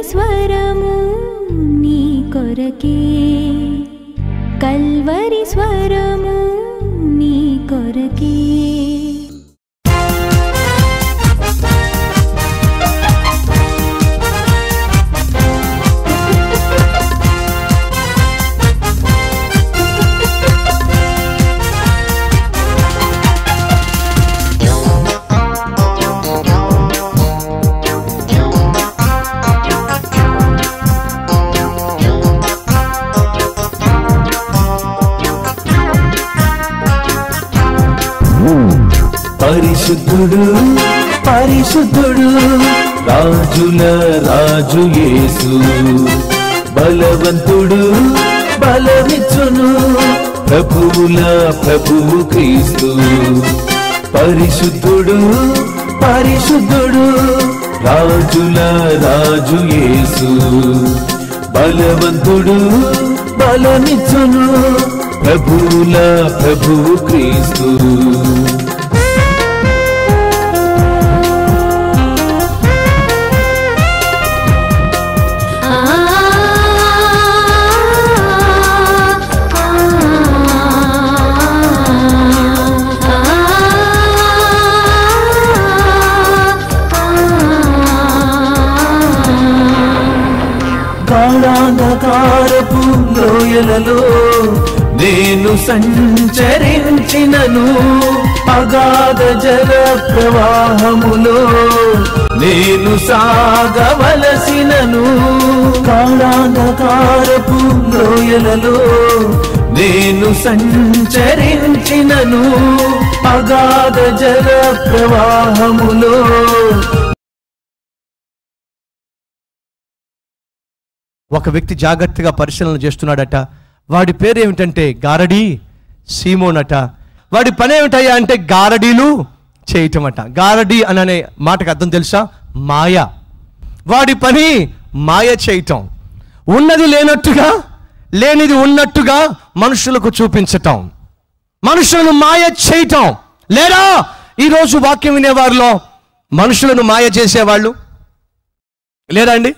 స్వరము నీ కొరకే, కల్వరి స్వరము నీ కొరకే. పరిశుద్ధుడు పరిశుద్ధుడు రాజుల రాజు యేసు, బలవంతుడు బలమిచ్చును ప్రభువుల ప్రభువు క్రీస్తు. పరిశుద్ధుడు పరిశుద్ధుడు రాజుల రాజు యేసు, బలవంతుడు బలమిచ్చును ప్రభువుల ప్రభువు క్రీస్తు. కాళాంధకారపు లోయలలో నేను సంచరించినను, అగాధ జల ప్రవాహములో నేను సాగవలసినను. కాళాంధకారపు లోయలలో నేను సంచరించినను, అగాధ జల ప్రవాహములో. ఒక వ్యక్తి జాగ్రత్తగా పరిశీలన చేస్తున్నాడట. వాడి పేరు ఏమిటంటే గారడీ సీమోన్ అట. వాడి పని ఏమిటయ్యా అంటే గారడీలు చేయటం అట. గారడీ అనే మాటకు అర్థం తెలుసా? మాయ. వాడి పని మాయ చేయటం, ఉన్నది లేనట్టుగా లేనిది ఉన్నట్టుగా మనుషులకు చూపించటం, మనుషులను మాయ చేయటం. లేదా ఈరోజు వాక్యం వినేవారిలో మనుషులను మాయ చేసేవాళ్ళు లేరా అండి?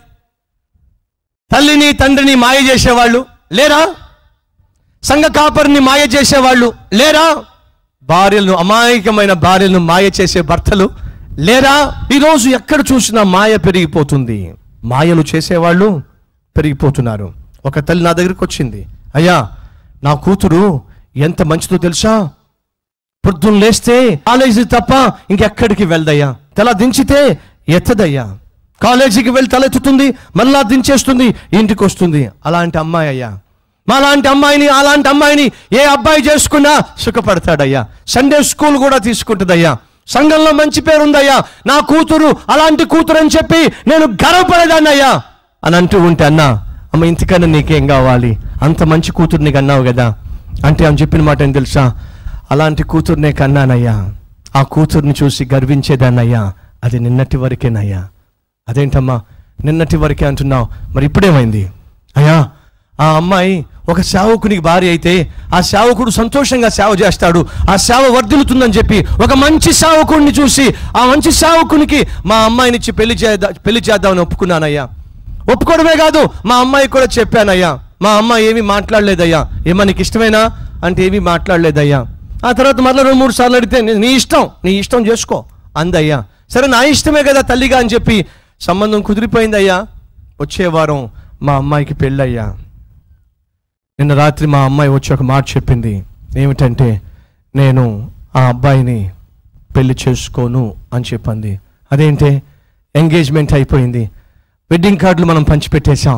తల్లిని తండ్రిని మాయ చేసేవాళ్ళు లేరా? సంఘ కాపరిని మాయ చేసేవాళ్ళు లేరా? భార్యలను, అమాయకమైన భార్యలను మాయ చేసే భర్తలు లేరా? ఈరోజు ఎక్కడ చూసినా మాయ పెరిగిపోతుంది. మాయలు చేసేవాళ్ళు పెరిగిపోతున్నారు. ఒక తల్లి నా దగ్గరికి వచ్చింది, అయ్యా నా కూతురు ఎంత మంచిదో తెలుసా, పొద్దున్న లేస్తే కాలేజీ తప్ప ఇంకెక్కడికి వెళ్దయ్యా, తల దించితే ఎత్తదయ్యా, కాలేజీకి వెళ్ళి తలెత్తుతుంది, మళ్ళా దించేస్తుంది, ఇంటికి వస్తుంది. అలాంటి అమ్మాయి అయ్యా. అలాంటి అమ్మాయిని ఏ అబ్బాయి చేసుకున్నా సుఖపడతాడయ్యా. సండే స్కూల్ కూడా తీసుకుంటుందయ్యా. సంఘంలో మంచి పేరు ఉందయ్యా. నా కూతురు అలాంటి కూతురు అని చెప్పి నేను గర్వపడేదాన్ని అయ్యా అని అంటూ ఉంటే, అన్నా అమ్మ ఇంతకన్నా నీకేం కావాలి, అంత మంచి కూతురు నీకు అన్నావు కదా అంటే ఆమె చెప్పిన మాట ఏం తెలుసా? అలాంటి కూతురునే కన్నానయ్యా, ఆ కూతుర్ని చూసి గర్వించేదాన్నయ్యా, అది నిన్నటి వరకేనయ్యా. అదేంటమ్మా నిన్నటి వరకే అంటున్నావు, మరి ఇప్పుడేమైంది? అయ్యా ఆ అమ్మాయి ఒక సేవకునికి భార్య అయితే ఆ సేవకుడు సంతోషంగా సేవ చేస్తాడు, ఆ సేవ వర్ధిల్లుతుందని చెప్పి ఒక మంచి సేవకుడిని చూసి ఆ మంచి సేవకునికి మా అమ్మాయినిచ్చి పెళ్లి చేద్దామని ఒప్పుకున్నానయ్యా. ఒప్పుకోవడమే కాదు, మా అమ్మాయి కూడా చెప్పానయ్యా. మా అమ్మాయి ఏమీ మాట్లాడలేదయ్యా. ఏమా నీకు ఇష్టమేనా అంటే ఏమీ మాట్లాడలేదయ్యా. ఆ తర్వాత మళ్ళీ 2-3 సార్లు అడిగితే నీ ఇష్టం చేసుకో అందయ్యా. సరే నా ఇష్టమే కదా తల్లిగా అని చెప్పి సంబంధం కుదిరిపోయిందయ్యా. వచ్చే వారం మా అమ్మాయికి పెళ్ళయ్యా. నిన్న రాత్రి మా అమ్మాయి వచ్చి ఒక మాట చెప్పింది, ఏమిటంటే నేను ఆ అబ్బాయిని పెళ్లి చేసుకోను అని చెప్పింది. అదేంటే ఎంగేజ్మెంట్ అయిపోయింది, వెడ్డింగ్ కార్డులు మనం పంచిపెట్టేశాం,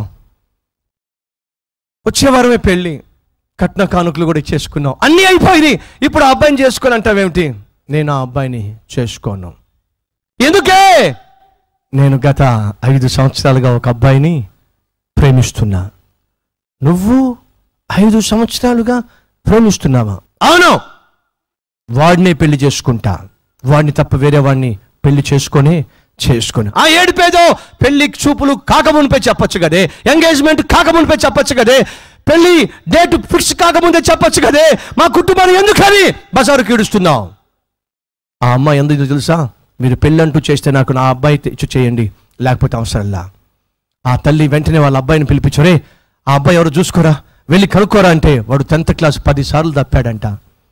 వచ్చే వారమే పెళ్ళి, కట్న కానుకలు కూడా ఇచ్చేసుకున్నాం, అన్నీ అయిపోయింది, ఇప్పుడు ఆ అబ్బాయిని చేసుకొని అంటావేమిటి? నేను ఆ అబ్బాయిని చేసుకోను. ఎందుకే? నేను గత 5 సంవత్సరాలుగా ఒక అబ్బాయిని ప్రేమిస్తున్నా. నువ్వు 5 సంవత్సరాలుగా ప్రేమిస్తున్నావా? అవును. వాడినే పెళ్లి చేసుకుంటా, వాడిని తప్ప వేరే వాడిని పెళ్లి చేసుకొని ఆ ఏడుపేదో పెళ్లి చూపులు కాకమునిపై చెప్పచ్చు కదే, ఎంగేజ్మెంట్ కాకమునిపై చెప్పచ్చు కదే, పెళ్లి డేట్ ఫిక్స్ కాకముందే చెప్పచ్చు కదే. మా కుటుంబాన్ని ఎందుకని బజారుకి ఈడుస్తున్నావు? ఆ అమ్మాయి ఎందుకు తెలుసా? మీరు పెళ్ళంటూ చేస్తే నాకు నా అబ్బాయి ఇచ్చి చేయండి, లేకపోతే అవసరంలా. ఆ తల్లి వెంటనే వాళ్ళ అబ్బాయిని పిలిపించరే, ఆ అబ్బాయి ఎవరు చూసుకోరా, వెళ్ళి కనుక్కోరా అంటే వాడు 10th క్లాస్ 10 సార్లు తప్పాడంట.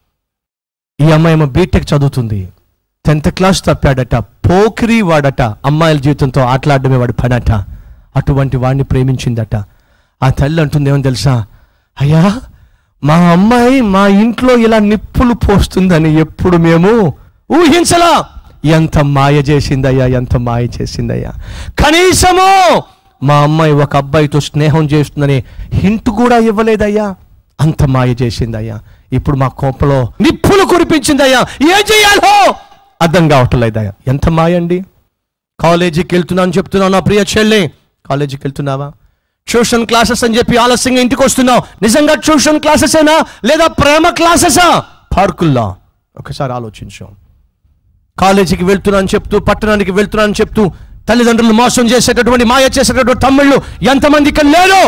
ఈ అమ్మాయి ఏమో బీటెక్ చదువుతుంది, 10th క్లాస్ తప్పాడట. పోకిరి వాడట, అమ్మాయిల జీవితంతో ఆటలాడమే వాడి పనట. అటువంటి వాడిని ప్రేమించిందట. ఆ తల్లి అంటుంది ఏమని తెలుసా, అయ్యా మా అమ్మాయి మా ఇంట్లో ఇలా నిప్పులు పోస్తుందని ఎప్పుడు మేము ఊహించలా. ఎంత మాయ చేసిందయ్యా, ఎంత మాయ చేసిందయ్యా. కనీసము మా అమ్మాయి ఒక అబ్బాయితో స్నేహం చేస్తుందని హింట్ కూడా ఇవ్వలేదయ్యా. అంత మాయ చేసిందయ్యా. ఇప్పుడు మా కోపంలో నిప్పులు కురిపించిందయ్యా. ఏం చేయాలో అర్థం కావట్లేదయ్యా. ఎంత మాయ అండి. కాలేజీకి వెళ్తున్నాను చెప్తున్నావు నా ప్రియ చెల్లి, కాలేజీకి వెళ్తున్నావా? ట్యూషన్ క్లాసెస్ అని చెప్పి ఆలస్యంగా ఇంటికి వస్తున్నావు. నిజంగా ట్యూషన్ క్లాసెసేనా లేదా ప్రేమ క్లాసెసా? పార్కుల్లో ఒకసారి ఆలోచించు. కాలేజీకి వెళ్తున్నాను చెప్తూ, పట్టణానికి వెళ్తున్నాను చెప్తూ తల్లిదండ్రులు మోసం చేసేటటువంటి, మాయ చేసేటటువంటి తమ్ముళ్ళు ఎంతమంది ఇక్కడ లేరు?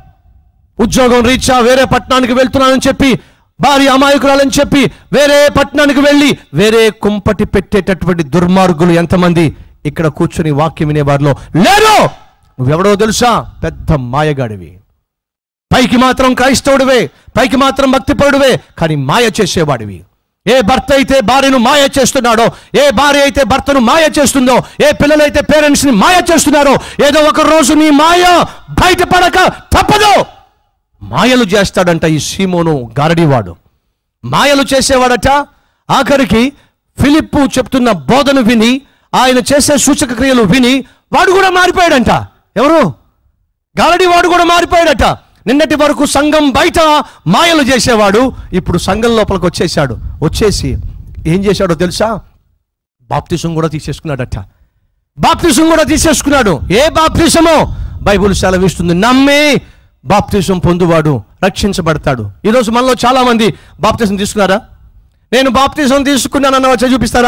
ఉద్యోగం రీత్యా వేరే పట్టణానికి వెళ్తున్నానని చెప్పి, భార్య అమాయకురాలని చెప్పి వేరే పట్టణానికి వెళ్ళి వేరే కుంపటి పెట్టేటటువంటి దుర్మార్గులు ఎంతమంది ఇక్కడ కూర్చొని వాక్యం వినేవారిలో లేరు? నువ్వెవడో తెలుసా? పెద్ద మాయగాడివి. పైకి మాత్రం క్రైస్తవుడివే, పైకి మాత్రం భక్తిపరుడివే, కానీ మాయ చేసేవాడివి. ఏ భర్త అయితే భార్యను మాయ చేస్తున్నాడో, ఏ భార్య అయితే భర్తను మాయ చేస్తుందో, ఏ పిల్లలైతే పేరెంట్స్ని మాయ చేస్తున్నారో, ఏదో ఒక రోజు నీ మాయ బయటపడక తప్పదు. మాయలు చేస్తాడంట ఈ సీమోను గారడీవాడు. మాయలు చేసేవాడట. ఆఖరికి ఫిలిప్పు చెప్తున్న బోధను విని, ఆయన చేసే సూచక క్రియలు విని వాడు కూడా మారిపోయాడంట. ఎవరు? గారడీవాడు కూడా మారిపోయాడట. నిన్నటి వరకు సంఘం బయట మాయలు చేసేవాడు ఇప్పుడు సంఘం లోపలికి వచ్చేసాడు. వచ్చేసి ఏం చేశాడో తెలుసా? బాప్తిసం కూడా తీసేసుకున్నాడట. బాప్తిసం కూడా తీసేసుకున్నాడు. ఏ బాప్తిసమో? బైబిల్ సెలవిస్తుంది, నమ్మి బాప్తిసం పొందువాడు రక్షించబడతాడు. ఈరోజు మనలో చాలా మంది బాప్తిసం తీసుకున్నారా? నేను బాప్తిసం తీసుకున్నానన్న వచ్చి చూపిస్తారా?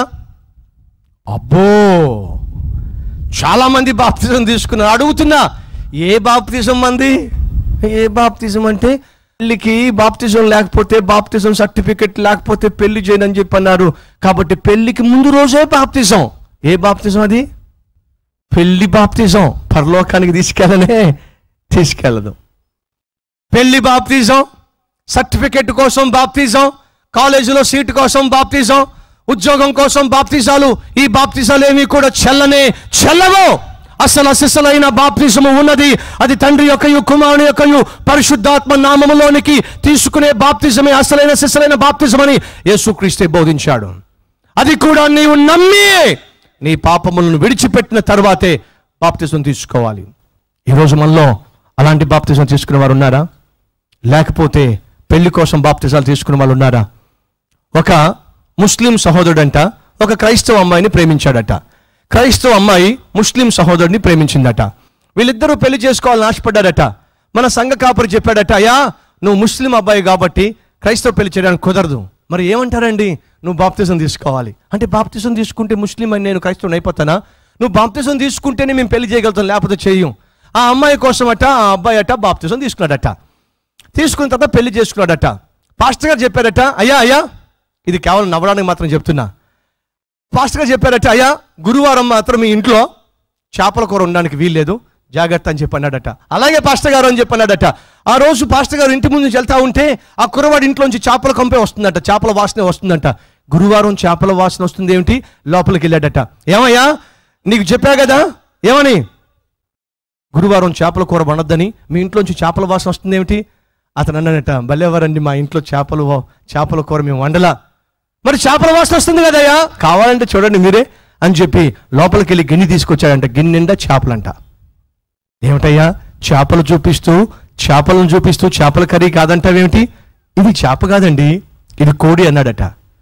అబ్బో, చాలా మంది బాప్తిసం తీసుకున్నారు. అడుగుతున్నా, ఏ బాప్తిసం మంది? ఏ బాప్తిజం అంటే పెళ్లికి బాప్తిజం లేకపోతే, బాప్తిజం సర్టిఫికెట్ లేకపోతే పెళ్లి చేయనని చెప్పి అన్నారు. కాబట్టి పెళ్లికి ముందు రోజే బాప్తిజం. ఏ బాప్తిజం అది? పెళ్లి బాప్తిజం. పరలోకానికి తీసుకెళ్ళదు. పెళ్లి బాప్తిజం, సర్టిఫికెట్ కోసం బాప్తిజం, కాలేజీలో సీటు కోసం బాప్తిజం, ఉద్యోగం కోసం బాప్తిజాలు. ఈ బాప్తిజాలు ఏమీ కూడా చెల్లవు. అసలు అసిసలైన బాప్తిజము ఉన్నది. అది తండ్రి యొక్కయు కుమారుని యొక్కయు పరిశుద్ధాత్మ నామములోనికి తీసుకునే బాప్తిజమే అసలైన సిసలైన బాప్తిజమని యేసుక్రీస్తే బోధించాడు. అది కూడా నీవు నమ్మి నీ పాపములను విడిచిపెట్టిన తర్వాతే బాప్తిజం తీసుకోవాలి. ఈరోజు మనలో అలాంటి బాప్తిజం తీసుకునే వారు ఉన్నారా? లేకపోతే పెళ్లి కోసం బాప్తిజాలు తీసుకునే వాళ్ళు ఉన్నారా? ఒక ముస్లిం సహోదరుడంట ఒక క్రైస్తవ అమ్మాయిని ప్రేమించాడట. క్రైస్తవ అమ్మాయి ముస్లిం సహోదరుడిని ప్రేమించిందట. వీళ్ళిద్దరూ పెళ్లి చేసుకోవాలని ఆశపడ్డారట. మన సంఘ కాపురి చెప్పాడట, అయ్యా నువ్వు ముస్లిం అబ్బాయి కాబట్టి క్రైస్తవ పెళ్లి చేయడానికి కుదరదు. మరి ఏమంటారండి? నువ్వు బాప్తిజం తీసుకోవాలి అంటే, బాప్తిజం తీసుకుంటే ముస్లిం అని నేను క్రైస్తవుని అయిపోతానా? నువ్వు బాప్తిజం తీసుకుంటేనే మేము పెళ్లి చేయగలుగుతాం, లేకపోతే చెయ్యం. ఆ అమ్మాయి కోసం అట ఆ అబ్బాయి అట బాప్తిజం తీసుకున్నాడట. తీసుకున్న తర్వాత పెళ్లి చేసుకున్నాడట. పాస్టర్ గారు చెప్పారట, అయ్యా ఇది కేవలం నవ్వడానికి మాత్రం చెప్తున్నా. పాస్టర్ గారు చెప్పారట, అయ్యా గురువారం మాత్రం మీ ఇంట్లో చేపల కూర ఉండడానికి వీల్లేదు, జాగ్రత్త అని చెప్పి అన్నాడట. అలాగే పాస్టర్ గారు అని చెప్పి అన్నాడట. ఆ రోజు పాస్టర్ గారు ఇంటి ముందు నుంచి వెళ్తా ఉంటే ఆ కుర్రవాడి ఇంట్లోంచి చేపల కంపే వస్తుందట, చేపల వాసన వస్తుందంట. గురువారం చేపల వాసన వస్తుంది ఏమిటి? లోపలికి వెళ్ళాడట. ఏమయ్యా నీకు చెప్పా కదా, ఏమని? గురువారం చేపల కూర వండొద్దని, మీ ఇంట్లోంచి చేపల వాసన వస్తుంది ఏమిటి? అతను అన్నాడట, భలేవారండి మా ఇంట్లో చేపల కూర మేము వండలా. మరి చేపల వాసన వస్తుంది కదయ్యా, కావాలంటే చూడండి మీరే అని చెప్పి లోపలికి వెళ్ళి గిన్నె తీసుకొచ్చాడంట. గిన్నె నిండా చేపలంట. ఏమిటయ్యా చేపలను చూపిస్తూ చేపల కర్రీ కాదంటావేమిటి? ఇది చేప కాదండి, ఇది కోడి అన్నాడట.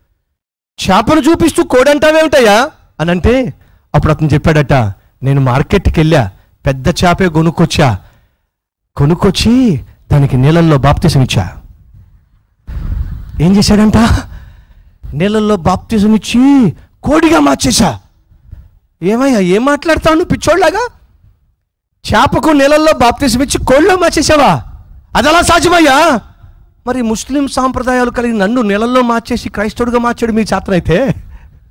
చేపను చూపిస్తూ కోడి అంటావేమిటయ్యా అని అంటే, అప్పుడు అతను చెప్పాడట, నేను మార్కెట్కి వెళ్ళా, పెద్ద చేపే కొనుక్కొచ్చి దానికి నీళ్ళల్లో బాప్తిసం ఇచ్చా. ఏం చేశాడంట? నీళ్ళల్లో బాప్తిజం ఇచ్చి కోడిగా మార్చేశా. ఏమయ్యా ఏం మాట్లాడతావు నువ్వు పిచ్చోళ్ళలాగా? చేపకు నీళ్ళల్లో బాప్తిజం ఇచ్చి కోడిలో మార్చేసావా? అది అలా సాధ్యమయ్యా? మరి ముస్లిం సాంప్రదాయాలు కలిగి నన్ను నీళ్ళల్లో మార్చేసి క్రైస్తవుడిగా మార్చాడు మీ చేతనైతే,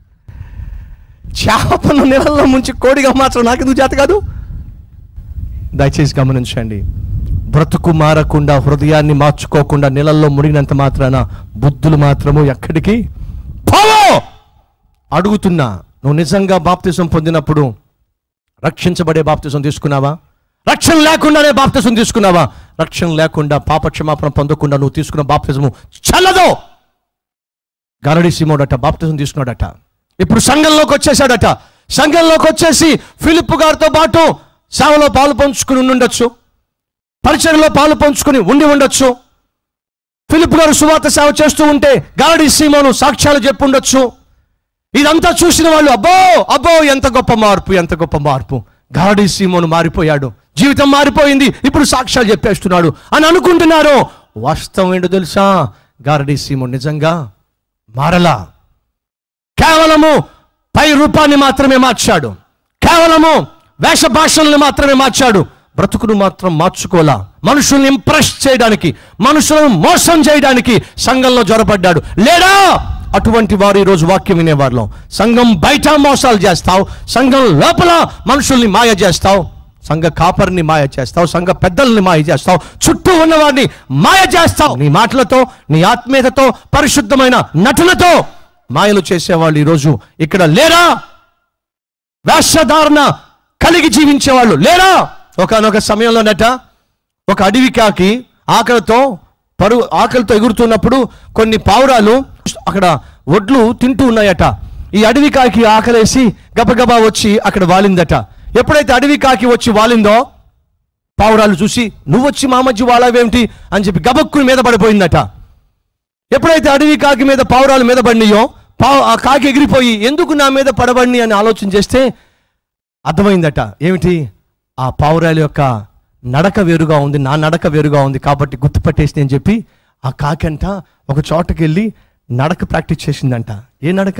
చేపను నీళ్ళల్లో ముంచి కోడిగా మార్చడం నాకెందుకు చేత కాదు? దయచేసి గమనించండి. బ్రతుకు మారకుండా, హృదయాన్ని మార్చుకోకుండా నీళ్ళల్లో మునిగినంత మాత్రాన బుద్ధులు మాత్రము ఎక్కడికి పోవో. అడుగుతున్నా, నువ్వు నిజంగా బాప్తిసం పొందినప్పుడు రక్షించబడే బాప్తిసం తీసుకున్నావా? రక్షణ లేకుండానే బాప్తిసం తీసుకున్నావా? రక్షణ లేకుండా, పాపక్షమాపణ పొందకుండా నువ్వు తీసుకున్న బాప్తిసము చల్లదో. గారడీ సీమోడట బాప్తిసం తీసుకున్నాడట. ఇప్పుడు సంఘంలోకి వచ్చేసాడట. సంఘంలోకి వచ్చేసి ఫిలిప్పు గారితో పాటు సేవలో పాలు పంచుకుని ఉండొచ్చు, పరిచర్యలో పాలు పంచుకుని ఉండొచ్చు. ఫిలిప్పు గారు సువార్త సేవ చేస్తూ ఉంటే గారడీ సీమోను సాక్ష్యాలు చెప్పి ఉండొచ్చు. ఇదంతా చూసిన వాళ్ళు అబ్బో అబ్బో ఎంత గొప్ప మార్పు, ఎంత గొప్ప మార్పు, గారడీ సీమోను మారిపోయాడు, జీవితం మారిపోయింది, ఇప్పుడు సాక్ష్యాలు చెప్పేస్తున్నాడు అని అనుకుంటున్నారు. వాస్తవం ఏంటో తెలుసా? గారడీ సీమోను నిజంగా మారలా. కేవలము పై రూపాన్ని మాత్రమే మార్చాడు, కేవలము వేష భాషల్ని మాత్రమే మార్చాడు, బ్రతుకును మాత్రం మార్చుకోలా. మనుషుల్ని ఇంప్రెస్ చేయడానికి, మనుషులను మోసం చేయడానికి సంఘంలో జ్వరపడ్డాడు. లేడా? అటువంటి వారు ఈరోజు వాక్యం వినేవారిలో. సంఘం బయట మోసాలు చేస్తావు, సంఘం లోపల మనుషుల్ని మాయ చేస్తావు, సంఘ కాపరిని మాయ చేస్తావు, సంఘ పెద్దల్ని మాయ చేస్తావు, చుట్టూ ఉన్నవారిని మాయ చేస్తావు. నీ మాటలతో, నీ ఆత్మీయతతో, పరిశుద్ధమైన నటనతో మాయలు చేసేవాళ్ళు ఈరోజు ఇక్కడ లేరా? వేషధారణ కలిగి జీవించేవాళ్ళు లేరా? ఒకనొక సమయంలోనట ఒక అడవి కాకి ఆకలితో ఎగురుతున్నప్పుడు కొన్ని పావురాలు అక్కడ ఒడ్లు తింటూ ఉన్నాయట. ఈ అడవి కాకి ఆకలేసి గబగబా వచ్చి అక్కడ వాలిందట. ఎప్పుడైతే అడవి కాకి వచ్చి వాలిందో పావురాలు చూసి నువ్వు వచ్చి మా మధ్య వాలావేమిటి అని చెప్పి గబక్కుని మీద పడిపోయిందట. ఎప్పుడైతే అడవి కాకి మీద పావురాలు మీద పడినాయో ఆ కాకి ఎగిరిపోయి ఎందుకు నా మీద పడబడిని అని ఆలోచన చేస్తే అర్థమైందట. ఏమిటి? ఆ పావురాల యొక్క నడక వేరుగా ఉంది, నా నడక వేరుగా ఉంది, కాబట్టి గుర్తుపట్టేసి అని చెప్పి ఆ కాకి అంట ఒక చోటకి వెళ్ళి నడక ప్రాక్టీస్ చేసిందంట. ఏ నడక?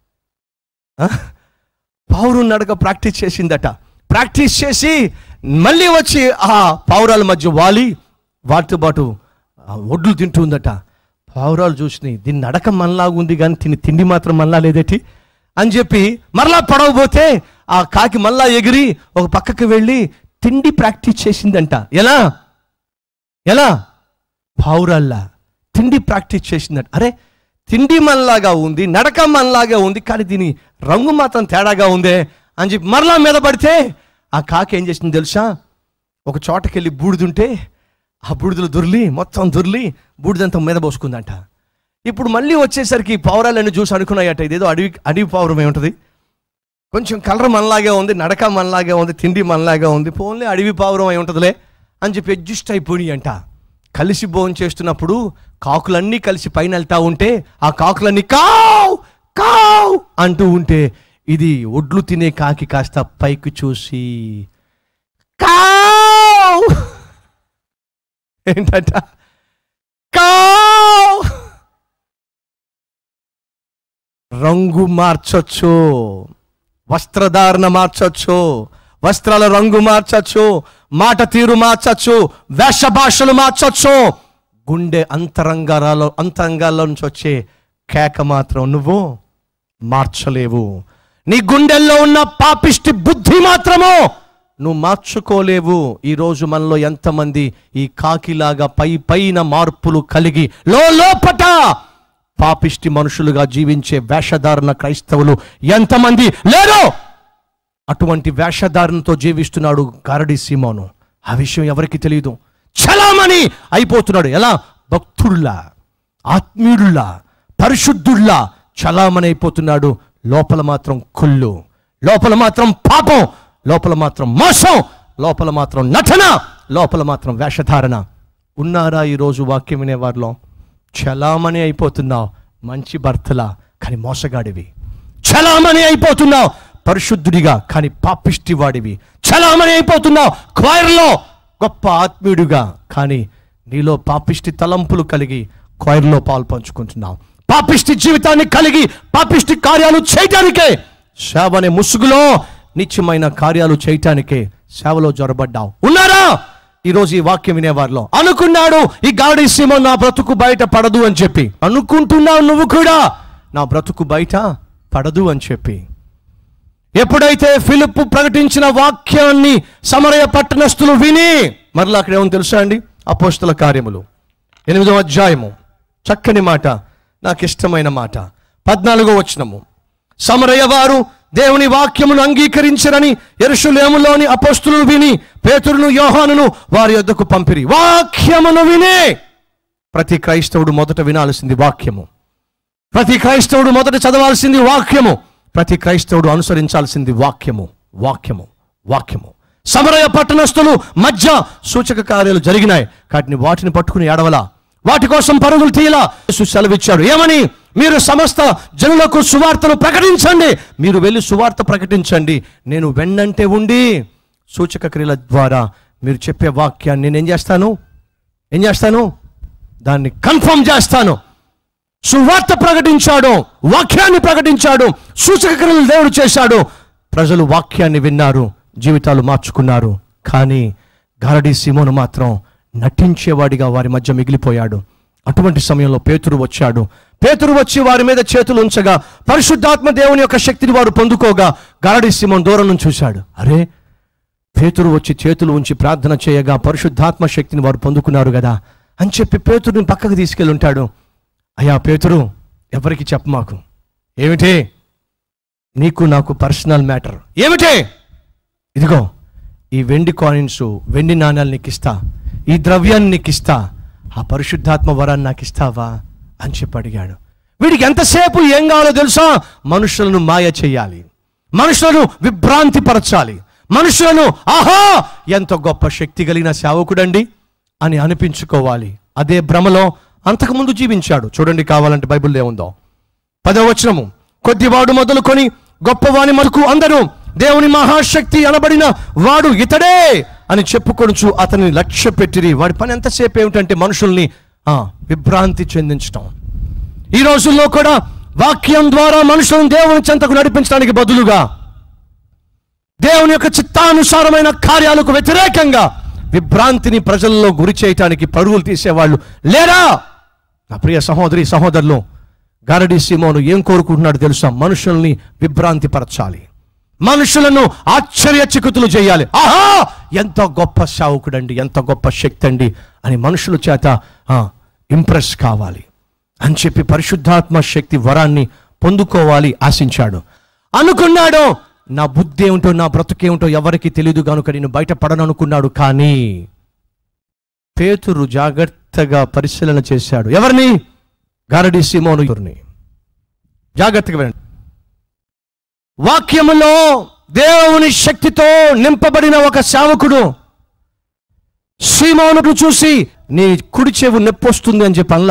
పావురం నడక ప్రాక్టీస్ చేసిందట. ప్రాక్టీస్ చేసి మళ్ళీ వచ్చి ఆ పావురాల మధ్య వాలి వాటితో పాటు ఒడ్లు తింటుందట. పావురాలు చూసినాయి, దీని నడక మనలాగా ఉంది కానీ తిండి మాత్రం మనలా లేదేటి అని చెప్పి మరలా పడవబోతే ఆ కాకి మళ్ళా ఎగిరి ఒక పక్కకి వెళ్ళి తిండి ప్రాక్టీస్ చేసిందంట. ఎలా ఎలా పావురాల్లా తిండి ప్రాక్టీస్ చేసిందంట. అరే తిండి మనలాగా ఉంది, నడక మనలాగా ఉంది, కానీ దీని రంగు మాత్రం తేడాగా ఉందే అని చెప్పి మరలా మీద పడితే ఆ కాకి ఏం చేసింది తెలుసా? ఒక చోటకెళ్ళి బూడిదుంటే ఆ బూడిదలు మొత్తం దుర్లి బూడిదంతా మీద పోసుకుందంట. ఇప్పుడు మళ్ళీ వచ్చేసరికి పావురాలన్నీ చూసి అనుకున్నాయట ఇదేదో అడవి పావురం ఏముంటుంది, కొంచెం కలర్ మనలాగే ఉంది, నడక మనలాగే ఉంది, తిండి మనలాగా ఉంది, పోన్లే అడవి పావురం అయి ఉంటుందిలే అని చెప్పి అడ్జస్ట్ అయిపోయి అంట. కలిసి భోజనం చేస్తున్నప్పుడు కాకులన్నీ కలిసి పైన వెళ్తా ఉంటే ఆ కాకులన్నీ కావ్ కావ్ అంటూ ఉంటే ఇది ఒడ్లు తినే కాకి కాస్త పైకి చూసి కావ్ ఏంటట కావ్. రంగు మార్చొచ్చు, వస్త్రధారణ మార్చొచ్చు, వస్త్రాల రంగు మార్చొచ్చు, మాట తీరు మార్చొచ్చు, వేష భాషలు మార్చొచ్చు, గుండె అంతరంగాల్లో నుంచి వచ్చే కేక మాత్రం నువ్వు మార్చలేవు. నీ గుండెల్లో ఉన్న పాపిష్టి బుద్ధి మాత్రము నువ్వు మార్చుకోలేవు. ఈరోజు మనలో ఎంతమంది ఈ కాకిలాగా పైన మార్పులు కలిగి లోపట పాపిష్టి మనుషులుగా జీవించే వేషధారణ క్రైస్తవులు ఎంతమంది లేరు? అటువంటి వేషధారణతో జీవిస్తున్నాడు గారడీ సీమోను. ఆ విషయం ఎవరికి తెలియదు. చలామణి అయిపోతున్నాడు. ఎలా? భక్తుడులా, ఆత్మీయుడులా, పరిశుద్ధుడులా చలామణి అయిపోతున్నాడు. లోపల మాత్రం కుళ్ళు, లోపల మాత్రం పాపం, లోపల మాత్రం మోసం, లోపల మాత్రం నటన, లోపల మాత్రం వేషధారణ. ఉన్నారా ఈరోజు వాక్యం వినేవారిలో? చలామణి అయిపోతున్నావు మంచి భర్తలా, కానీ మోసగాడివి. చలామణి అయిపోతున్నావు పరిశుద్ధుడిగా, కానీ పాపిష్టి వాడివి. చలామణి అయిపోతున్నావు క్వైర్లో గొప్ప ఆత్మీయుడిగా, కానీ నీలో పాపిష్టి తలంపులు కలిగి క్వైర్లో పాలు పంచుకుంటున్నావు. పాపిష్టి జీవితాన్ని కలిగి పాపిష్టి కార్యాలు చేయటానికే, సేవ అనే ముసుగులో నిత్యమైన కార్యాలు చేయటానికే సేవలో జొరబడ్డావు. ఉన్నారా ఈరోజు ఈ వాక్యం వినేవారిలో? అనుకున్నాడు ఈ గారడీ సీమోను నా బ్రతుకు బయట పడదు అని చెప్పి. అనుకుంటున్నావు నువ్వు కూడా నా బ్రతుకు బయట పడదు అని చెప్పి. ఎప్పుడైతే ఫిలిప్పు ప్రకటించిన వాక్యాన్ని సమరయ పట్టణస్థులు విని, మరలా అక్కడ ఏమో తెలుసా అండి, అపోస్తల కార్యములు 8వ అధ్యాయము, చక్కని మాట, నాకు ఇష్టమైన మాట, 14వ వచనము. సమరయ వారు దేవుని వాక్యమును అంగీకరించరని యెరూషలేములోని అపోస్తలులు విని పేతురును యోహానును వారి యొద్దకు పంపిరి. వాక్యమును విని, ప్రతి క్రైస్తవుడు మొదట వినాల్సింది వాక్యము, ప్రతి క్రైస్తవుడు మొదట చదవాల్సింది వాక్యము, ప్రతి క్రైస్తవుడు అనుసరించాల్సింది వాక్యము, వాక్యము, వాక్యము. సమరయ పట్టణస్థులు మధ్య సూచక కార్యాలు జరిగినాయి, కానీ వాటిని పట్టుకుని ఏడవలా, వాటి కోసం పరుగులు తీయలా. యేసు సెలవిచ్చాడు, ఏమని? మీరు సమస్త జనులకు సువార్తను ప్రకటించండి. మీరు వెళ్ళి సువార్త ప్రకటించండి, నేను వెన్నంటే ఉండి సూచక క్రియల ద్వారా మీరు చెప్పే వాక్యాన్ని నేను ఏం చేస్తాను? దాన్ని కన్ఫర్మ్ చేస్తాను. సువార్త ప్రకటించాడు, వాక్యాన్ని ప్రకటించాడు, సూచక క్రియలు దేవుడు చేశాడు. ప్రజలు వాక్యాన్ని విన్నారు, జీవితాలు మార్చుకున్నారు. కానీ గారడీ సీమోను మాత్రం నటించేవాడిగా వారి మధ్య మిగిలిపోయాడు. అటువంటి సమయంలో పేతురు వచ్చాడు. పేతురు వచ్చి వారి మీద చేతులు ఉంచగా పరిశుద్ధాత్మ దేవుని యొక్క శక్తిని వారు పొందుకోగా గారడీ సీమోను దూరం నుంచి చూశాడు. అరే, పేతురు వచ్చి చేతులు ఉంచి ప్రార్థన చేయగా పరిశుద్ధాత్మ శక్తిని వారు పొందుకున్నారు కదా అని చెప్పి పేతురుని పక్కకు తీసుకెళ్ళి ఉంటాడు. అయ్యా పేతురు, ఎవరికి చెప్పమాకు. ఏమిటి? నీకు నాకు పర్సనల్ మ్యాటర్. ఏమిటి? ఇదిగో ఈ వెండి కాయిన్స్, వెండి నాణ్యాలు నీకు ఇస్తా, ఈ ద్రవ్యాన్ని నీకు ఇస్తా, ఆ పరిశుద్ధాత్మ వరాన్ని నాకు ఇస్తావా అని చెప్పి అడిగాడు. వీడికి ఎంతసేపు ఏం కావాలో తెలుసా? మనుషులను మాయ చేయాలి, మనుషులను విభ్రాంతి పరచాలి, మనుషులను ఆహా ఎంత గొప్ప శక్తి కలిగిన సేవకుడండి అని అనిపించుకోవాలి. అదే భ్రమలో అంతకుముందు జీవించాడు. చూడండి, కావాలంటే బైబిల్లో ఏముందో. 10వ వచనము, కొద్దివాడు మొదలుకొని గొప్పవాని వరకు అందరూ దేవుని మహాశక్తి అనబడిన వాడు ఇతడే అని చెప్పుకొనుచు అతన్ని లక్ష్య పెట్టిరి. వాడి పని ఎంతసేపు ఏమిటంటే మనుషుల్ని విభ్రాంతి చెందించటం. ఈ రోజుల్లో కూడా వాక్యం ద్వారా మనుషులను దేవుని చెంతకు నడిపించడానికి బదులుగా దేవుని యొక్క చిత్తానుసారమైన కార్యాలకు వ్యతిరేకంగా విభ్రాంతిని ప్రజల్లో గురి చేయటానికి పరుగులు తీసేవాళ్ళు లేరా? నా ప్రియ సహోదరి సహోదరులు, గారడీ సీమోను ఏం కోరుకుంటున్నాడు తెలుసా? మనుషుల్ని విభ్రాంతి పరచాలి, మనుషులను ఆశ్చర్యచకితులు చేయాలి. ఆహా ఎంత గొప్ప సేవకుడండి, ఎంత గొప్ప శక్తి అండి అని మనుషుల చేత ఇంప్రెస్ కావాలి అని చెప్పి పరిశుద్ధాత్మ శక్తి వరాన్ని పొందుకోవాలి ఆశించాడు. అనుకున్నాడు, నా బుద్ధి ఏమిటో నా బ్రతుకేమిటో ఎవరికి తెలియదు కనుక నేను బయటపడను అనుకున్నాడు. కానీ పేతురు జాగ్రత్తగా పరిశీలన చేశాడు. ఎవరిని? గారడీ సీమోనుని. జాగ్రత్తగా వినండి. వాక్యములో దేవుని శక్తితో నింపబడిన ఒక సేవకుడు సీమోనును చూసి నీ కుడి చెవు నొప్పొస్తుంది అని చెప్పి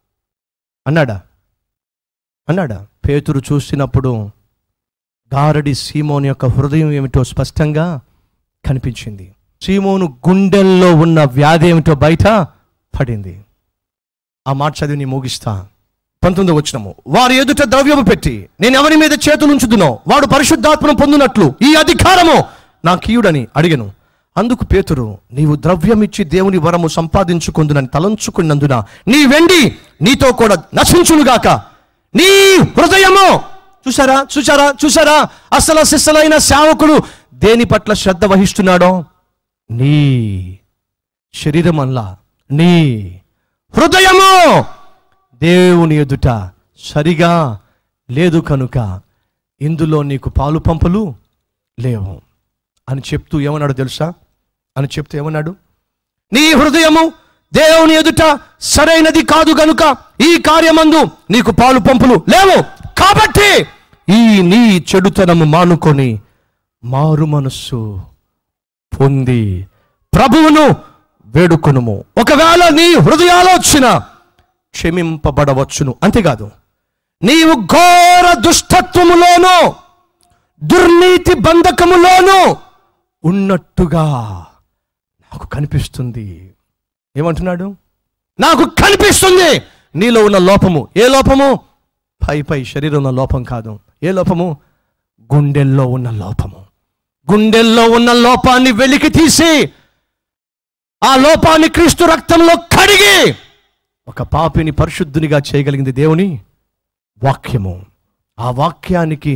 అన్నాడా? పేతురు చూసినప్పుడు గారడీ సీమోను యొక్క హృదయం ఏమిటో స్పష్టంగా కనిపించింది. సీమోను గుండెల్లో ఉన్న వ్యాధి ఏమిటో బయట పడింది. ఆ మాట చదివి నీ ముగిస్తా. 19వ వచనము, వారి ఎదుట ద్రవ్యము పెట్టి నేను ఎవరి మీద చేతులు ఉంచుదునో వాడు పరిశుద్ధాత్మను పొందినట్లు ఈ అధికారము నాకీయుడని అడిగెను. అందుకు పేతురు, నీవు ద్రవ్యమిచ్చి దేవుని వరము సంపాదించుకుందునని తలంచుకున్నందున నీ వెండి నీతో కూడా నశించునుగాక. నీ హృదయము చూసారా అసలు సిస్సలైన సేవకుడు దేని పట్ల శ్రద్ధ వహిస్తున్నాడో? నీ శరీరమల్లా నీ హృదయము దేవుని ఎదుట సరిగా లేదు కనుక ఇందులో నీకు పాలు పంపులు లేవు అని చెప్తూ ఏమన్నాడు తెలుసా? ఏమన్నాడు? నీ హృదయము దేవుని ఎదుట సరైనది కాదు గనుక ఈ కార్యమందు నీకు పాలు పంపులు లేవు. కాబట్టి ఈ నీ చెడుతనము మానుకొని మారు మనస్సు పొంది ప్రభువును వేడుకొనుము. ఒకవేళ నీ హృదయాలోచన క్షమింపబడవచ్చును. అంతేకాదు, నీవు ఘోర దుష్టత్వములోనూ దుర్నీతి బంధకములోనూ ఉన్నట్టుగా నాకు కనిపిస్తుంది. ఏమంటున్నాడు? నాకు కనిపిస్తుంది నీలో ఉన్న లోపము. ఏ లోపము? పై శరీరంలో లోపం కాదు. ఏ లోపము? గుండెల్లో ఉన్న లోపము. గుండెల్లో ఉన్న లోపాన్ని వెలికి తీసి ఆ లోపాన్ని క్రీస్తు రక్తంలో కడిగి ఒక పాపిని పరిశుద్ధునిగా చేయగలిగింది దేవుని వాక్యము. ఆ వాక్యానికి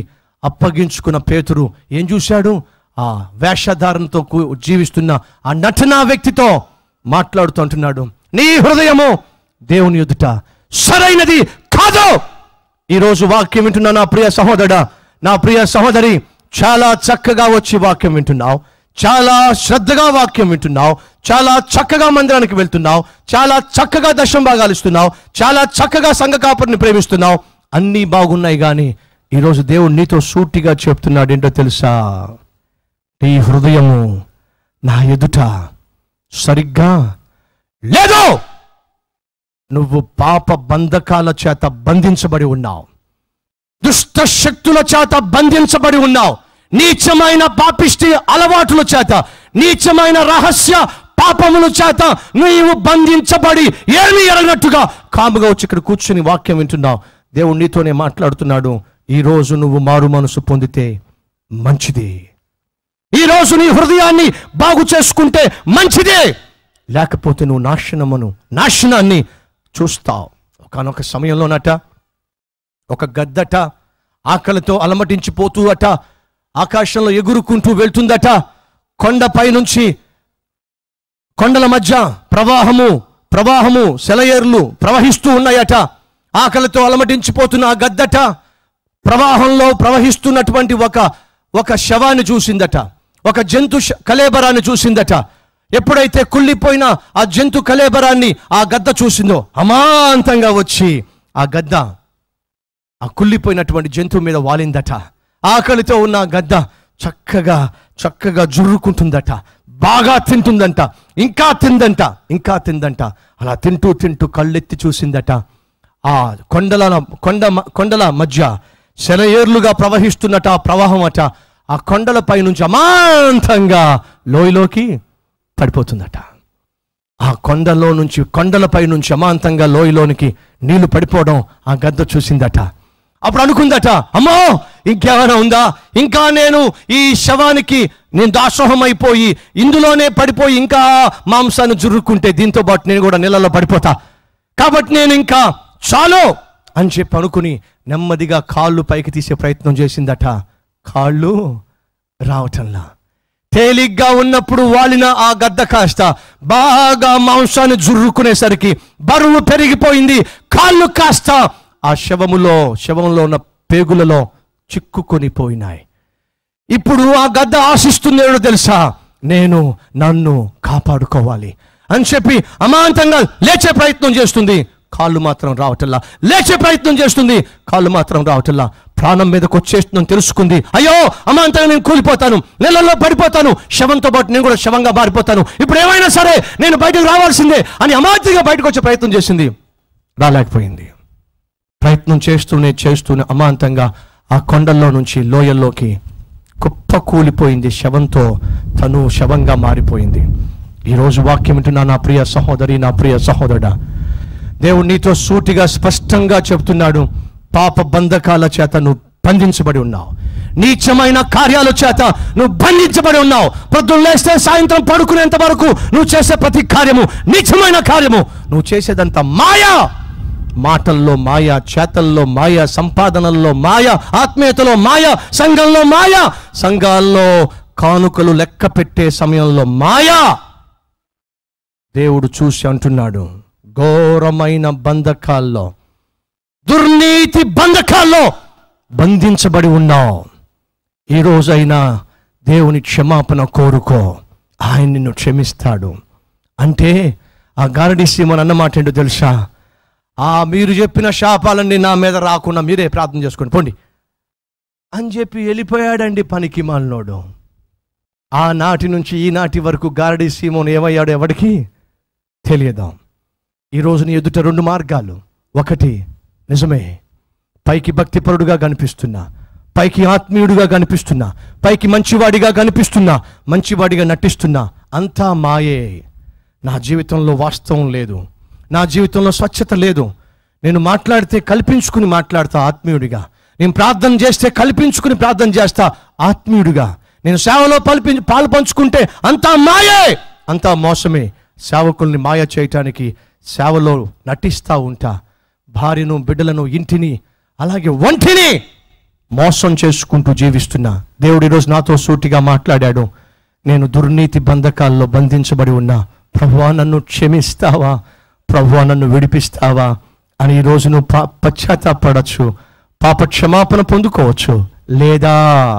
అప్పగించుకున్న పేతురు ఏం చూశాడు? ఆ వేషధారణతో జీవిస్తున్న ఆ నటనా వ్యక్తితో మాట్లాడుతూ అంటున్నాడు, నీ హృదయము దేవుని ఎదుట సరైనది కాదు. ఈరోజు వాక్యం వింటున్నా నా ప్రియ సహోదరుడా, నా ప్రియ సహోదరి, చాలా చక్కగా వచ్చి వాక్యం వింటున్నావు, చాలా శ్రద్ధగా వాక్యం వింటున్నావు, చాలా చక్కగా మందిరానికి వెళ్తున్నావు, చాలా చక్కగా దశమ భాగాలు ఇస్తున్నావు, చాలా చక్కగా సంఘ కాపురిని ప్రేమిస్తున్నావు, అన్నీ బాగున్నాయి. కానీ ఈరోజు దేవుడు నీతో సూటిగా చెప్తున్నాడు ఏంటో తెలుసా? నీ హృదయము నా ఎదుట సరిగ్గా లేదు. నువ్వు పాప బంధకాల చేత బంధించబడి ఉన్నావు, దుష్ట శక్తుల చేత బంధించబడి ఉన్నావు, నీచమైన పాపిష్టి అలవాటుల చేత, నీచమైన రహస్య పాపముల చేత నీవు బంధించబడి ఏమీ ఎరగనట్టుగా కాముగా వచ్చి ఇక్కడ కూర్చుని వాక్యం వింటున్నావు. దేవుడు నీతోనే మాట్లాడుతున్నాడు. ఈరోజు నువ్వు మారు మనసు పొందితే మంచిది, ఈరోజు నీ హృదయాన్ని బాగు చేసుకుంటే మంచిదే, లేకపోతే నువ్వు నాశనాన్ని చూస్తావు. ఒకనొక సమయంలోనట ఒక గద్దట ఆకలితో అలమటించిపోతూ అట ఆకాశంలో ఎగురుకుంటూ వెళ్తుందట. కొండపై నుంచి కొండల మధ్య ప్రవాహము సెలయేర్లు ప్రవహిస్తూ ఉన్నాయట. ఆకలితో అలమటించిపోతున్న ఆ గద్దట ప్రవాహంలో ప్రవహిస్తున్నటువంటి ఒక శవాన్ని చూసిందట, ఒక జంతు కళేబరాన్ని చూసిందట. ఎప్పుడైతే కుళ్ళిపోయిన ఆ జంతు కళేబరాన్ని ఆ గద్ద చూసిందో అమాంతంగా వచ్చి ఆ గద్ద ఆ కుళ్ళిపోయినటువంటి జంతువు మీద వాలిందట. ఆకలితో ఉన్న గద్ద చక్కగా జుర్రుకుంటుందట, బాగా తింటుందంట, ఇంకా తిందంట. అలా తింటూ కళ్ళెత్తి చూసిందట. ఆ కొండల మధ్య సెలయేర్లుగా ప్రవహిస్తున్నట ఆ ప్రవాహం అట ఆ కొండలపై నుంచి అమాంతంగా లోయలోకి పడిపోతుందట. ఆ కొండలపై నుంచి అమాంతంగా లోయలోనికి నీళ్లు పడిపోవడం ఆ గద్ద చూసిందట. అప్పుడు అనుకుందట, అమ్మో ఇంకేమైనా ఉందా, ఇంకా నేను ఈ శవానికి దాసోహం అయిపోయి ఇందులోనే పడిపోయి ఇంకా మాంసాన్ని జుర్రుకుంటే దీంతో పాటు నేను కూడా నీళ్ళలో పడిపోతా, కాబట్టి నేను ఇంకా చాలు అని చెప్పి అనుకుని నెమ్మదిగా కాళ్ళు పైకి తీసే ప్రయత్నం చేసిందట. కాళ్ళు రావటంలా. తేలిగ్గా ఉన్నప్పుడు వాలిన ఆ గద్ద కాస్త బాగా మాంసాన్ని జుర్రుకునేసరికి బరువు పెరిగిపోయింది. కాళ్ళు కాస్త ఆ శవంలో ఉన్న పేగులలో చిక్కుకొని పోయినాయి. ఇప్పుడు ఆ గద్ద ఆశిస్తుంది ఏదో తెలుసా? నన్ను కాపాడుకోవాలి అని చెప్పి అమాంతంగా లేచే ప్రయత్నం చేస్తుంది, కాళ్ళు మాత్రం రావటల్లా. లేచే ప్రయత్నం చేస్తుంది, కాళ్ళు మాత్రం రావటల్లా. ప్రాణం మీదకి వచ్చేస్తుందని తెలుసుకుంది. అయ్యో అమాంతంగా నేను కూలిపోతాను, నీళ్ళల్లో పడిపోతాను, శవంతో పాటు నేను కూడా శవంగా మారిపోతాను, ఇప్పుడు ఏమైనా సరే నేను బయటకు రావాల్సిందే అని అమాంతంగా బయటకు వచ్చే ప్రయత్నం చేసింది. రాలేకపోయింది. ప్రయత్నం చేస్తూనే అమాంతంగా ఆ కొండల్లో నుంచి లోయల్లోకి కుప్ప కూలిపోయింది. శవంతో తను శవంగా మారిపోయింది. ఈరోజు వాక్యం వింటున్నా నా ప్రియ సహోదరి, నా ప్రియ సహోదరుడా, దేవుడు నీతో సూటిగా స్పష్టంగా చెప్తున్నాడు. పాప బంధకాల చేత నువ్వు బంధించబడి ఉన్నావు, నీచమైన కార్యాల చేత నువ్వు బంధించబడి ఉన్నావు. పొద్దున్న లేస్తే సాయంత్రం పడుకునేంత వరకు నువ్వు చేసే ప్రతి కార్యము నీచమైన కార్యము. నువ్వు చేసేదంతా మాయా, మాటల్లో మాయ, చేతల్లో మాయ, సంపాదనల్లో మాయ, ఆత్మీయతలో మాయ, సంఘంలో మాయ, సంఘాల్లో కానుకలు లెక్క పెట్టే సమయంలో మాయా. దేవుడు చూసి అంటున్నాడు, ఘోరమైన బంధకాల్లో, దుర్నీతి బంధకాల్లో బంధించబడి ఉన్నావు. ఈ రోజైనా దేవుని క్షమాపణ కోరుకో, ఆయన నిన్ను క్షమిస్తాడు. అంటే ఆ గారడీ సీమోన్ అన్నమాట ఏంటో తెలుసా? మీరు చెప్పిన శాపాలన్నీ నా మీద రాకుండా మీరే ప్రార్థన చేసుకోండి పోండి అని చెప్పి వెళ్ళిపోయాడండి పనికి మాలినోడు. ఆనాటి నుంచి ఈనాటి వరకు గారడీ సీమోన్ ఏమయ్యాడో ఎవడికి తెలియదాం. ఈరోజు నీ ఎదుట రెండు మార్గాలు. ఒకటి, నిజమే పైకి భక్తిపరుడుగా కనిపిస్తున్నా, పైకి ఆత్మీయుడిగా కనిపిస్తున్నా, పైకి మంచివాడిగా కనిపిస్తున్నా, మంచివాడిగా నటిస్తున్నా, అంతా మాయే. నా జీవితంలో వాస్తవం లేదు, నా జీవితంలో స్వచ్ఛత లేదు. నేను మాట్లాడితే కల్పించుకుని మాట్లాడతా ఆత్మీయుడిగా, నేను ప్రార్థన చేస్తే కల్పించుకుని ప్రార్థన చేస్తా ఆత్మీయుడిగా, నేను సేవలో పాలు పంచుకుంటే అంతా మాయే, అంతా మోసమే. సేవకుల్ని మాయ చేయటానికి సేవలో నటిస్తూ ఉంటా. భార్యను, బిడ్డలను, ఇంటిని, అలాగే ఒంటిని మోసం చేసుకుంటూ జీవిస్తున్నా. దేవుడు ఈరోజు నాతో సూటిగా మాట్లాడాడు. నేను దుర్నీతి బంధకాల్లో బంధించబడి ఉన్నా, ప్రభువా నన్ను క్షమిస్తావా, ప్రభువా నన్ను విడిపిస్తావా అని ఈరోజు నువ్వు పశ్చాత్తాపడచ్చు, పాప క్షమాపణ పొందుకోవచ్చు. లేదా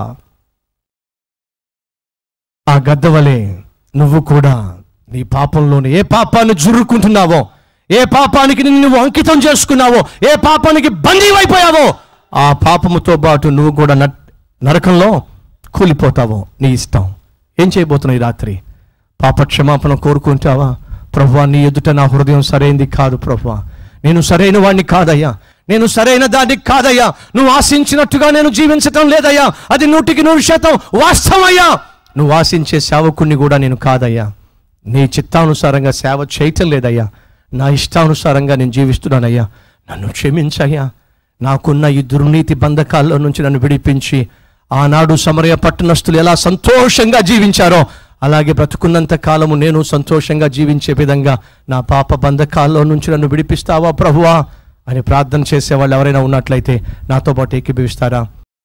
ఆ గద్దవలే నువ్వు కూడా నీ పాపంలోనే ఏ పాపాన్ని జుర్రుకుంటున్నావో, ఏ పాపానికి నువ్వు అంకితం చేసుకున్నావో, ఏ పాపానికి బందీవైపోయావో, ఆ పాపముతో పాటు నువ్వు కూడా నరకంలో కూలిపోతావో. నీ ఇష్టం. ఏం చేయబోతున్నావు ఈ రాత్రి? పాప క్షమాపణ కోరుకుంటావా? ప్రభువా, నీ ఎదుట నా హృదయం సరైనది కాదు ప్రభువా, నేను సరైన వాడిని కాదయ్యా, నేను సరైన దాన్ని కాదయ్యా, నువ్వు ఆశించినట్టుగా నేను జీవించటం లేదయ్యా, అది 100% వాస్తవయ్యా, నువ్వు ఆశించే సేవకుణ్ణి కూడా నేను కాదయ్యా, నీ చిత్తానుసారంగా సేవ చేయటం లేదయ్యా, నా ఇష్టానుసారంగా నేను జీవిస్తున్నానయ్యా, నన్ను క్షమించయ్యా, నాకున్న ఈ దుర్నీతి బంధకాల్లో నుంచి నన్ను విడిపించి ఆనాడు సమరయ పట్టణస్థులు ఎలా సంతోషంగా జీవించారో అలాగే బ్రతుకున్నంత కాలము నేను సంతోషంగా జీవించే విధంగా నా పాప బంధకాల్లో నుంచి నన్ను విడిపిస్తావా ప్రభువా అని ప్రార్థన చేసేవాళ్ళు ఎవరైనా ఉన్నట్లయితే నాతో పాటు ఏకీభవిస్తారా?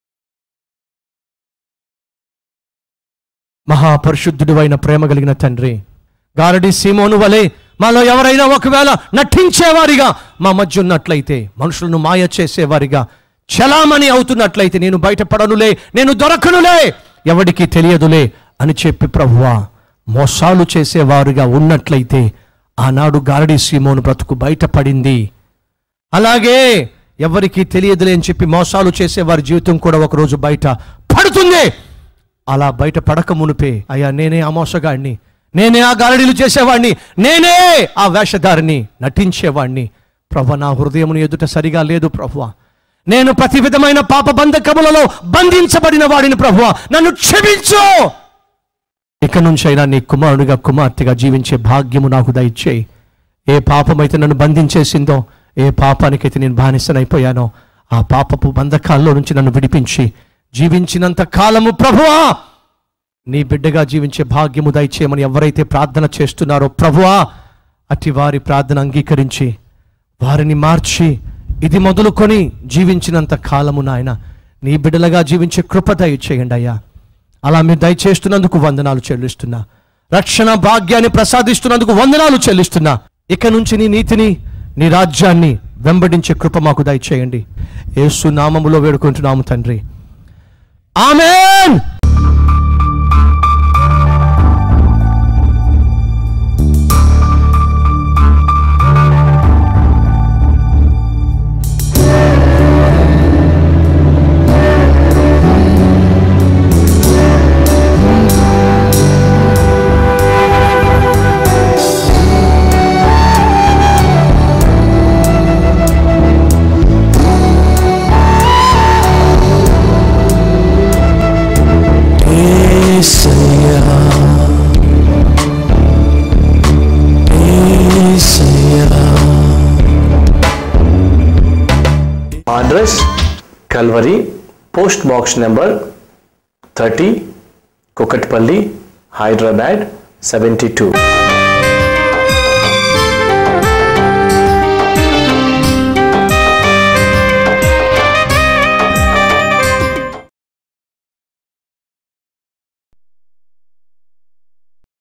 మహాపరిశుద్ధుడు అయిన ప్రేమ కలిగిన తండ్రి, గారడి సీమోను వలె మాలో ఎవరైనా ఒకవేళ నటించేవారిగా మా మధ్య ఉన్నట్లయితే, మనుషులను మాయ చేసేవారిగా చలామణి అవుతున్నట్లయితే, నేను బయటపడనులే, నేను దొరకనులే, ఎవడికి తెలియదులే అని చెప్పి ప్రభువా మోసాలు చేసేవారుగా ఉన్నట్లయితే ఆనాడు గారడి సీమోను బ్రతుకు బయటపడింది. అలాగే ఎవరికి తెలియదులే అని చెప్పి మోసాలు చేసేవారి జీవితం కూడా ఒకరోజు బయట పడుతుంది. అలా బయట పడక మునిపే, అయ్యా నేనే ఆ మోసగాడిని, నేనే ఆ గారడీలు చేసేవాడిని, నేనే ఆ వేషధారిని, నటించేవాడిని, ప్రభు నా హృదయమును ఎదుట సరిగా లేదు ప్రభువా, నేను ప్రతి విధమైన పాప బంధకములలో బంధించబడిన వాడిని ప్రభువా, నన్ను క్షమించు, ఇక నుంచైనా నీ కుమారుడిగా కుమార్తెగా జీవించే భాగ్యము నాకు దయచేయి. ఏ పాపమైతే నన్ను బంధించేసిందో, ఏ పాపానికైతే నేను బానిసనైపోయానో, ఆ పాపపు బంధకాల్లో నుంచి నన్ను విడిపించి జీవించినంత కాలము ప్రభువా నీ బిడ్డగా జీవించే భాగ్యము దయచేయమని ఎవరైతే ప్రార్థన చేస్తున్నారో ప్రభువా, అట్టి వారి ప్రార్థన అంగీకరించి వారిని మార్చి ఇది మొదలుకొని జీవించినంత కాలము నాయన నీ బిడ్డలుగా జీవించే కృప దయచేయండి అయ్యా. అలా మీరు దయచేస్తున్నందుకు వందనాలు చెల్లిస్తున్నా, రక్షణ భాగ్యాన్ని ప్రసాదిస్తున్నందుకు వందనాలు చెల్లిస్తున్నా. ఇక నుంచి నీ నీతిని, నీ రాజ్యాన్ని వెంబడించే కృప మాకు దయచేయండి. యేసు నామములో వేడుకుంటున్నాము తండ్రి, ఆమేన్. Address Calvary, post box number 30, Kukatpally, Hyderabad 72.